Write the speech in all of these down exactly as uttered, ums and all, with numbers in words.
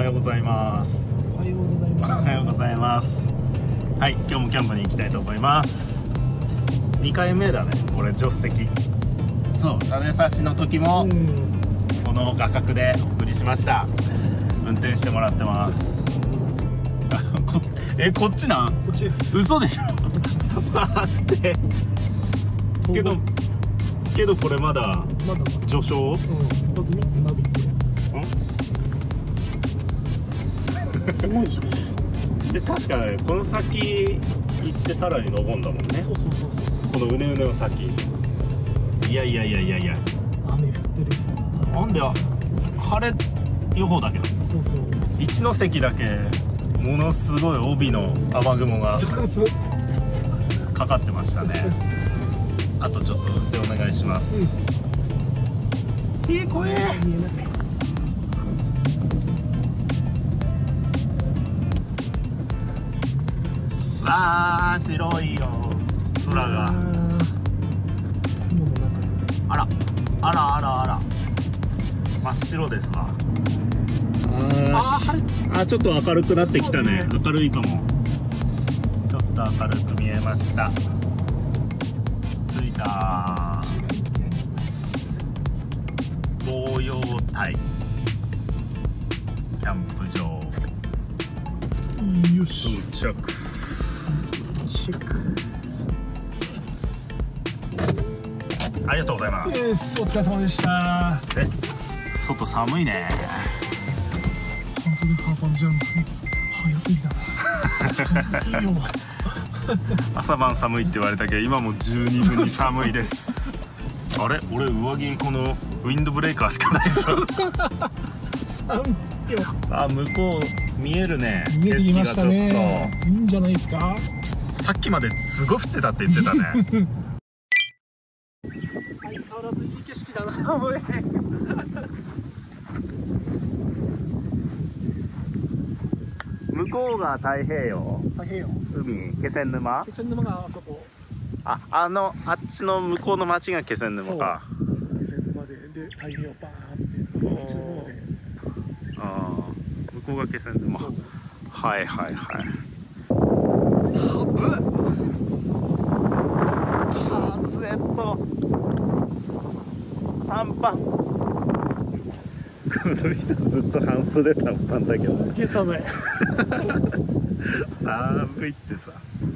ようございます。 おはようございます。 おはようございます。はい、今日もキャンプに行きたいと思います。にかいめだね、これ助手席。そう、種差しの時も、うん、この画角でお送りしました。運転してもらってます。こえ、こっちなん？ こっちです。 嘘でしょ？待って。けど、けどこれまだまだ序章？うん。 だってナビって。すごいでしょ。 で確かね、この先行ってさらに登んだもんね。 そうそうそうそう。 このうねうねの先。いやいやいやいやいや。 雨降ってるっす。 なんで晴れ予報だけど。 そうそう。 一関だけものすごい帯の雨雲がかかってましたね。あとちょっと運転お願いします。うん、いい声。わあ、白いよ空が。あらあらあらあら真っ白ですわ。あーあ、ちょっと明るくなってきたね。明るいかも。ちょっと明るく見えました。着いた。紅葉台キャンプ場。 よし、 到着。 チェック。 ありがとうございます。 です。お疲れ様でした。 です。外寒いね。 半袖ハーパンじゃん。早すぎだな。いいよ。 朝晩寒いって言われたけど、今も十二分に寒いです。あれ、俺上着このウィンドブレーカーしかないぞ。あ、向こう見えるね。 見えてきましたね。いいんじゃないですか。 さっきまですごい降ってたって言ってたね。 相変わらずいい景色だな。おい。 向こうが太平洋。 太平洋。 海、気仙沼。 気仙沼があそこ。 あ、あのあっちの向こうの町が気仙沼か。 気仙沼で、で太平洋バーンって。こっちの方で。 ああ、向こうが気仙沼。はいはいはい。寒っ。風と短パン。この人ずっと半袖短パンだけどね。 すげえ寒い。 寒いってさ。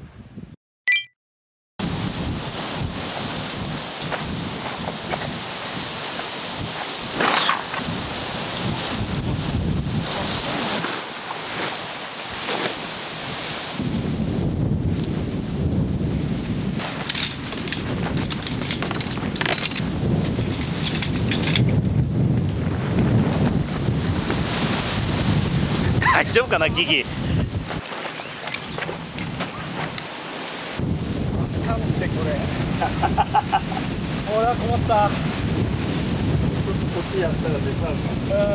大丈夫かな、ギギ。 なんでこれ。ほら困った。ちょっとこっちやったら出たのか。うん。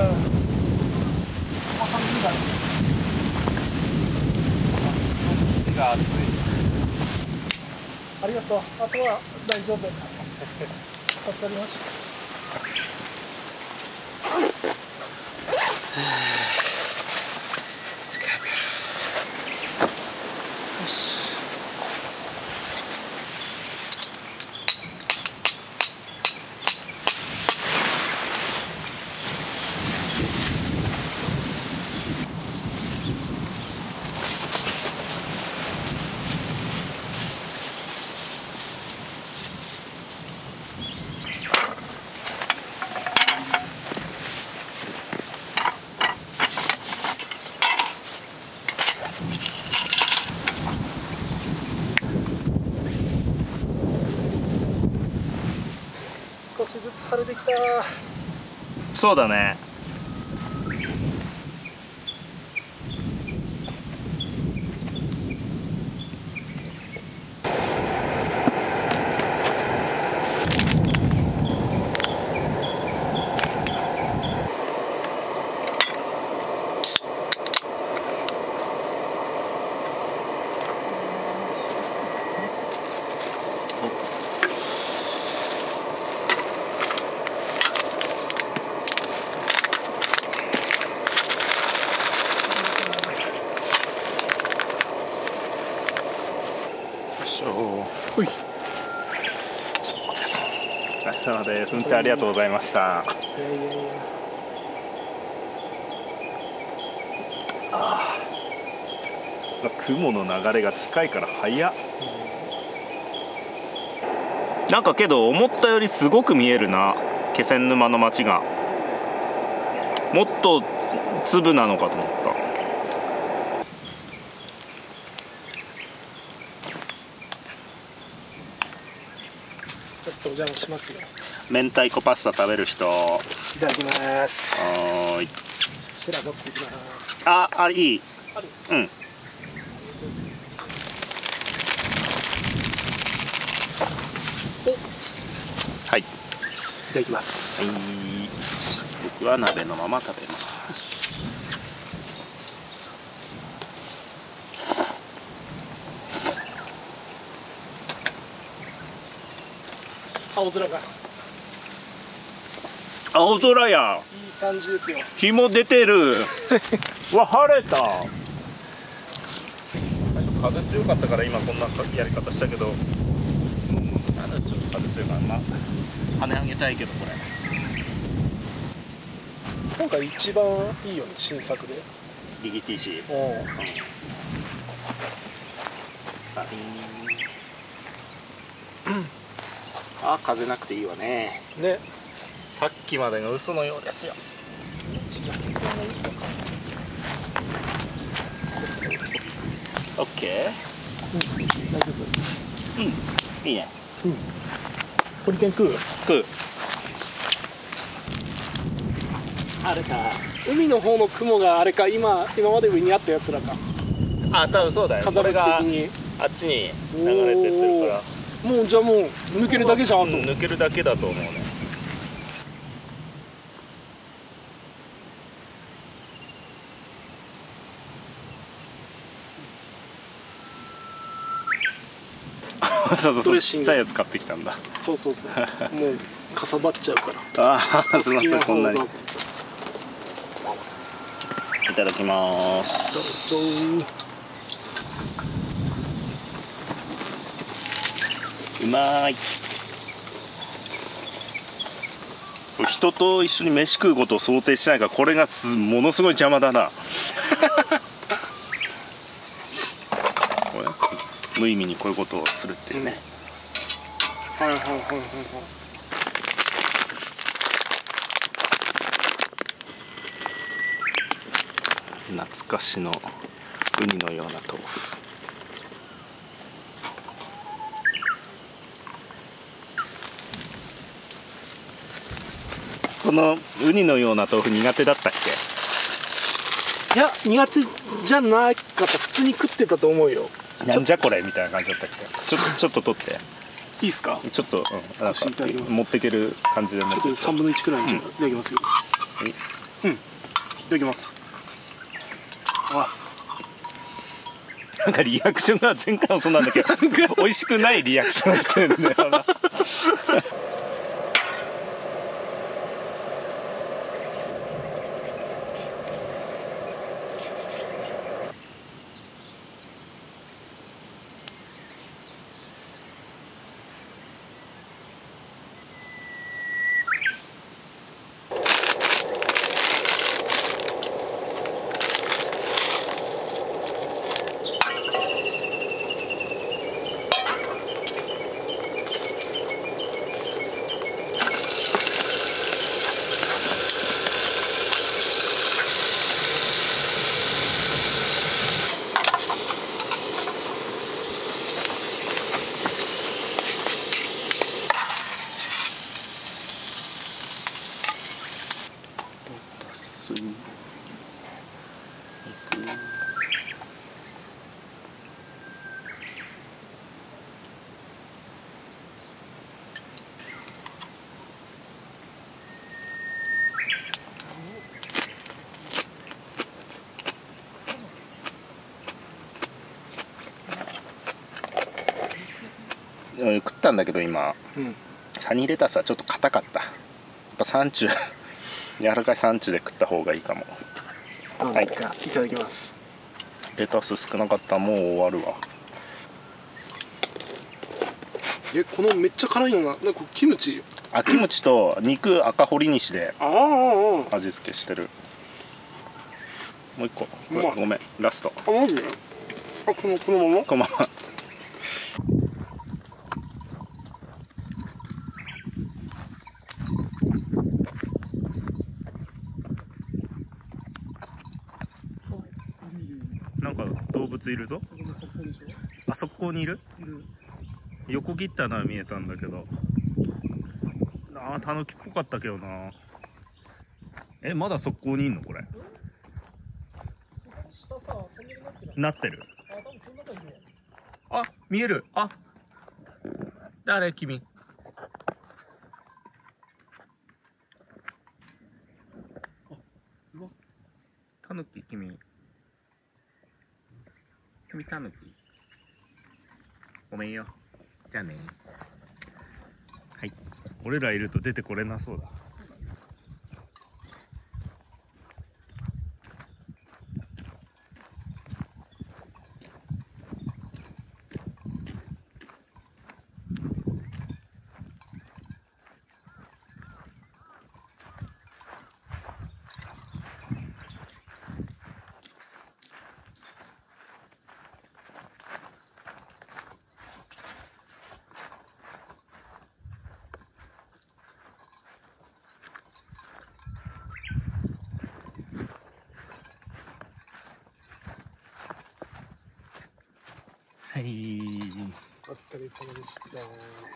あ、寒いだね。 手が熱い。 ありがとう。あとは大丈夫。助かりました。少しずつ晴れてきた。 そうだね。 ほい。 お疲れ様です。運転ありがとうございました。いやいやいや。ああ。雲の流れが近いから早っ。なんかけど思ったよりすごく見えるな、気仙沼の街が。もっと粒なのかと思った。 ちょっとお邪魔しますよ。 明太子パスタ食べる人。 いただきます。 はーい。 白取ってきます。 あ、あ、いい。 ある。 うん。はい。いただきます。 はい。僕は鍋のまま食べます。 青空が。 青空や。 いい感じですよ。 日も出てる。わ、晴れた。風強かったから今こんなやり方したけど、うん、まだちょっと風強いからまあ跳ね上げたいけどこれ。 今回一番いいよね、新作で。 イギティーシー。 おお。 あ、風なくていいわね。 ね。 さっきまでが嘘のようですよ。オッケー。 うん、大丈夫。 うん、いいね。 うん。ホリケン食う？ 食う。 晴れた。海の方の雲があれか、今今まで上にあったやつらか。 あ、多分そうだよ。 風向き的にあっちに流れてってるから。 もうじゃあもう抜けるだけじゃん。あと、うん、 抜けるだけだと思うね。そうそうそう、ちっちゃいやつ買ってきたんだ。 そうそうそう。もうかさばっちゃうから。 ああ、すみません、こんなに。いただきます。 どうぞ。 うまい。人と一緒に飯食うことを想定してないから、これがすものすごい邪魔だな。これ無意味にこういうことをするっていうね。 はいはいはいはいはい。 懐かしのウニのような豆腐。このウニのような豆腐苦手だったっけ？いや、苦手じゃなかった。普通に食ってたと思うよ。 なんじゃこれみたいな感じだったっけ？ちょっとちょっと取っていいですか？ ちょっと、うん、なんか持っていける感じで持って。 ちょっとさんぶんのいちくらいに、うん、いただきますよ。うん、いただきます。あ、 なんかリアクションが前回もそうなんだけど美味しくないリアクションしてるんだよな。食ったんだけど今、うん、サニーレタスはちょっと硬かった。やっぱサンチュ柔らかいサンチュで食った方がいいかも。 はい、いただきます。 レタス少なかった。もう終わるわ。 え、このめっちゃ辛いのな、なんかキムチ。 あ、キムチと肉赤堀西でああ、 味付けしてる。もう一個、 うまいごめん、ラスト。 あ、マジで。あ、このこのまま。 このまま。なんか動物いるぞ。あそこにいる？いる。横切ったのは見えたんだけど。ああ、タヌキっぽかったけどな。え、まだ速攻にいんのこれ？なってる。あ、見える。あ、誰君？タヌキ君。君タヌキ。ごめんよ。じゃあね。はい。俺らいると出てこれなそうだ。はい。 お疲れ様でした。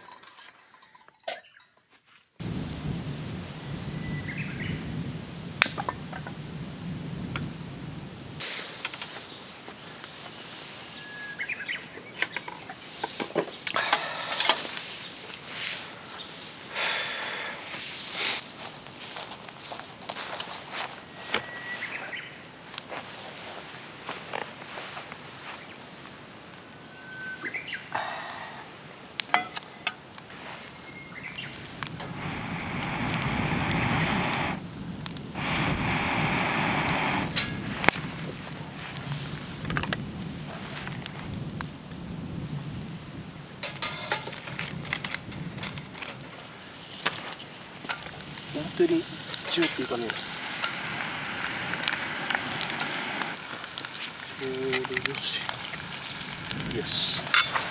本当にジューっていうかね、えー、よしよし。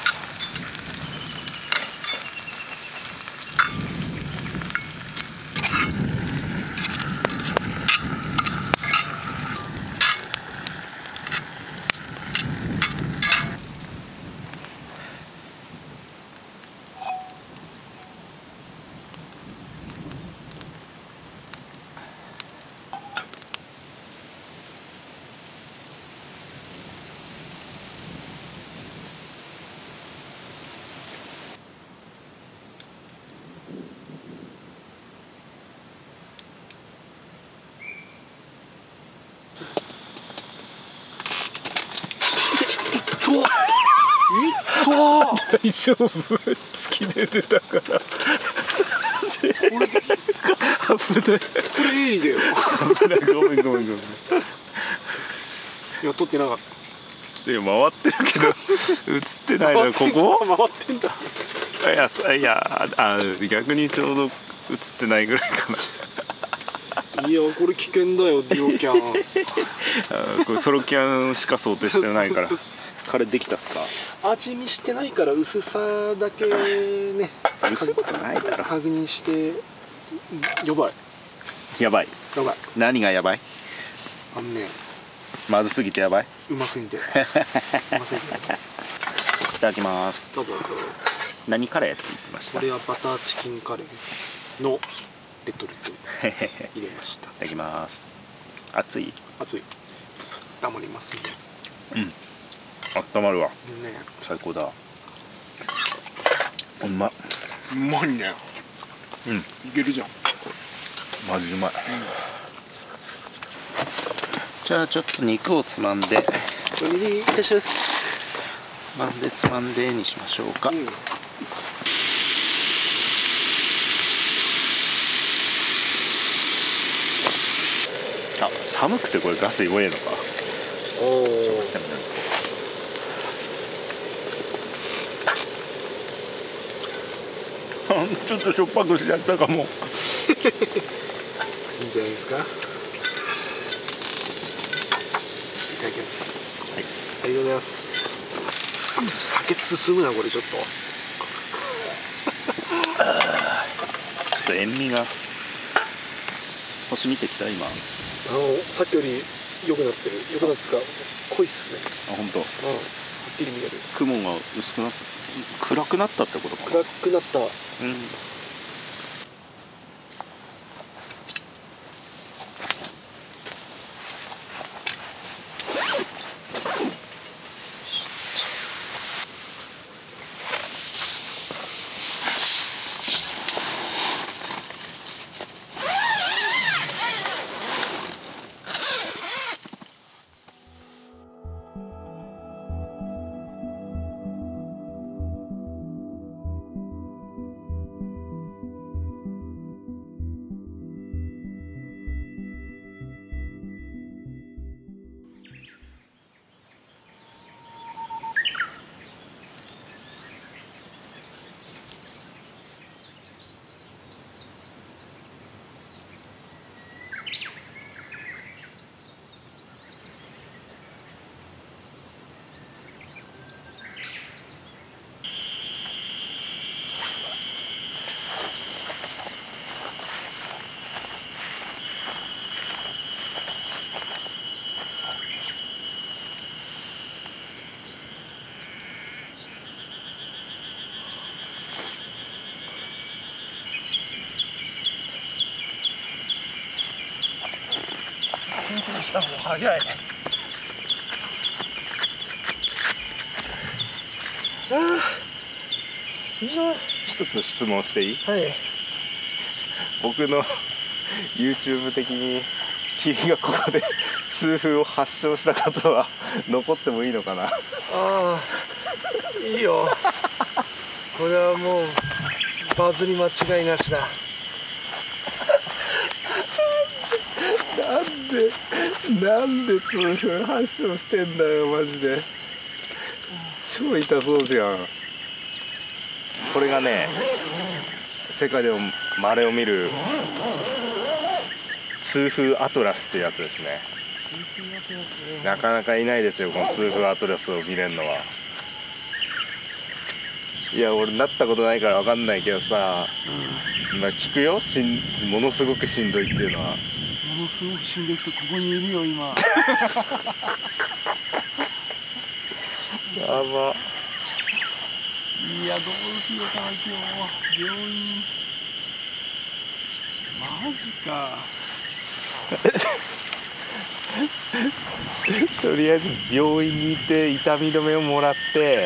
大丈夫？突き出てたから。 これ危ない。 これエイリだよ。 危ない。ごめんごめんごめん。 いや、撮ってなかった。 ちょっと回ってるけど映ってないの。ここ？ 回ってんだ。 いやそいやあ逆にちょうど映ってないぐらいかな。 いや、これ危険だよ、デュオキャン。 あこれソロキャンしか想定してないから。彼できたっすか？ 味見してないから薄さだけね。 薄いことないだろ。 確認して。やばい。 やばい。 やばい。 何がやばい？ あのね。 まずすぎてやばい。 うますぎて。うますぎて。 いただきます。 どうぞどうぞ。 何カレーって言ってました？ これはバターチキンカレーのレトルト入れました。いただきます。熱い？ 熱い。黙りますね。 うん。温まるわ。 ね。 最高だ。うまっ。 うまいね。 うん。 いけるじゃん。 マジうまい。うん、じゃあちょっと肉をつまんで。 お願いいたします。 つまんでつまんでにしましょうか。うん、あ、寒くてこれガス弱えのか。 おお。 ちょっとしょっぱくしちゃったかも。いいんじゃないですか。いただきます。はい、ありがとうございます。酒進むなこれちょっと。 ちょっと塩味が。星見てきた今。 あのさっきより良くなってる。良くなってか濃いっすね。 あ、本当。うん。はっきり見える。 雲が薄くなっ暗くなったってことかな。 暗くなった。うん。した方が早い。ああ、 一つ質問していい？ はい。 僕の YouTube 的に君がここで痛風を発症したことは残ってもいいのかな？ ああ、いいよ。これはもうバズり間違いなしだ。 なんでなんで痛風発症してんだよマジで。超痛そうじゃん。これがね、世界でも稀を見る痛風アトラスってやつですね。なかなかいないですよ、この痛風アトラスを見れるのは。いや、俺なったことないから分かんないけどさ、うん、まあ聞くよ、しんものすごくしんどいっていうのは。 ものすごくしんどい人ここにいるよ今。 やば。 いや、どうしようかな今日。病院マジか。 とりあえず病院に行って痛み止めをもらって。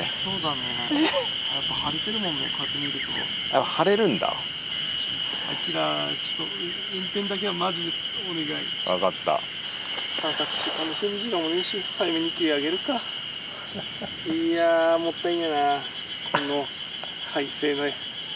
そうだね。やっぱ腫れてるもんね、こうやって見ると。 あ、腫れるんだ。 あきら、ちょっと運転だけはマジでお願い。 分かった。 散策して楽しむ時間もねえし、早めに切り上げるか。いやー、もったいねえな、この快晴の絵。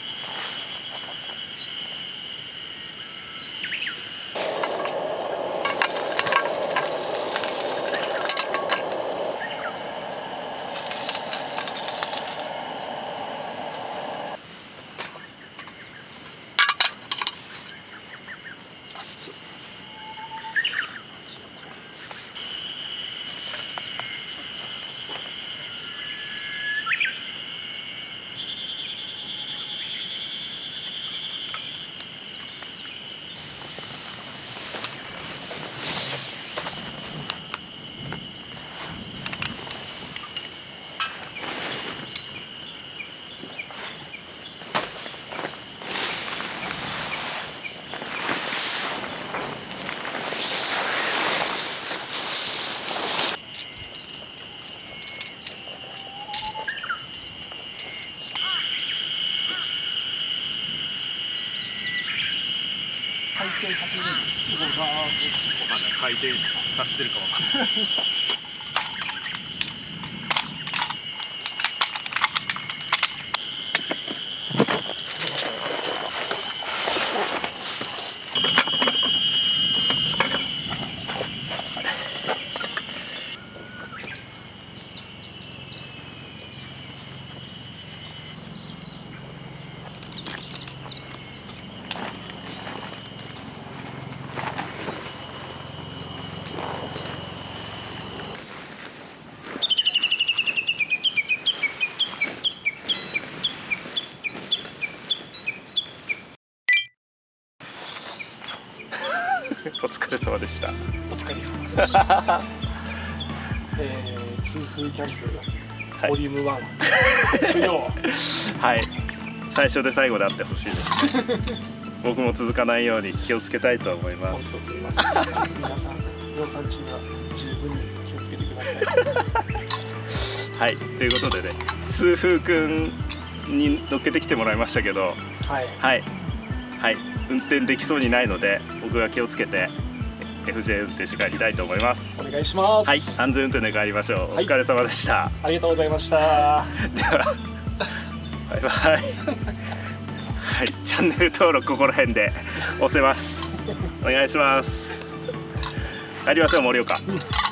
回転させるのがわかんない。回転させてるかわかんない。 お疲れ様でした。 お疲れ様でした。えー、痛風キャンプボリュームワン終了。 はい、最初で最後であってほしいですね。僕も続かないように気をつけたいと思います。 本当すみません。皆さん、尿酸値には十分に気をつけてください。 はい、ということでね、痛風くんに乗っけてきてもらいましたけど、 はい、 はい、はい、運転できそうにないので、僕が気をつけて エフジェー 運転して帰りたいと思います。 お願いします。 はい、安全運転で帰りましょう。お疲れ様でした。 ありがとうございました。 では、バイバイ。はい、チャンネル登録ここら辺で押せます。お願いします。帰りましょう、盛岡。